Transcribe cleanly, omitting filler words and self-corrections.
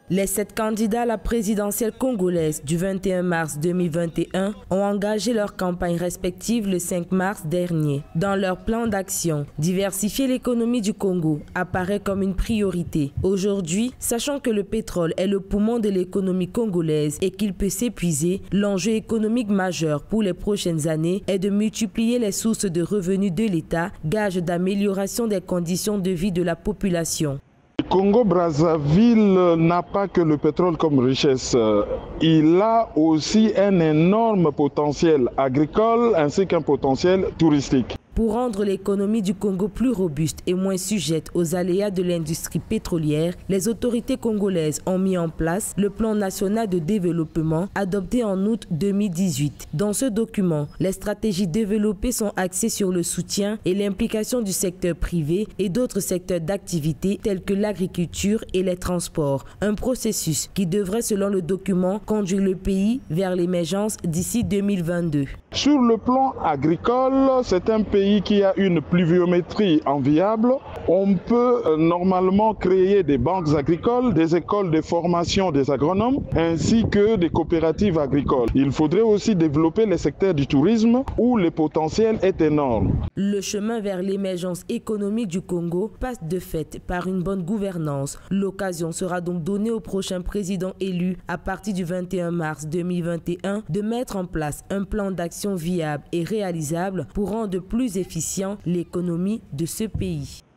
Les 7 candidats à la présidentielle congolaise du 21 mars 2021 ont engagé leur campagne respective le 5 mars dernier. Dans leur plan d'action, diversifier l'économie du Congo apparaît comme une priorité. Aujourd'hui, sachant que le pétrole est le poumon de l'économie congolaise et qu'il peut s'épuiser, l'enjeu économique majeur pour les prochaines années est de multiplier les sources de revenus de l'État, gage d'amélioration des conditions de vie de la population. Le Congo-Brazzaville n'a pas que le pétrole comme richesse. Il a aussi un énorme potentiel agricole ainsi qu'un potentiel touristique. Pour rendre l'économie du Congo plus robuste et moins sujette aux aléas de l'industrie pétrolière, les autorités congolaises ont mis en place le plan national de développement adopté en août 2018. Dans ce document, les stratégies développées sont axées sur le soutien et l'implication du secteur privé et d'autres secteurs d'activité tels que l'agriculture et les transports. Un processus qui devrait, selon le document, conduire le pays vers l'émergence d'ici 2022. Sur le plan agricole, c'est un pays qui a une pluviométrie enviable. On peut normalement créer des banques agricoles, des écoles de formation des agronomes, ainsi que des coopératives agricoles. Il faudrait aussi développer les secteurs du tourisme où le potentiel est énorme. Le chemin vers l'émergence économique du Congo passe de fait par une bonne gouvernance. L'occasion sera donc donnée au prochain président élu à partir du 21 mars 2021 de mettre en place un plan d'action viable et réalisable pour rendre plus efficient l'économie de ce pays.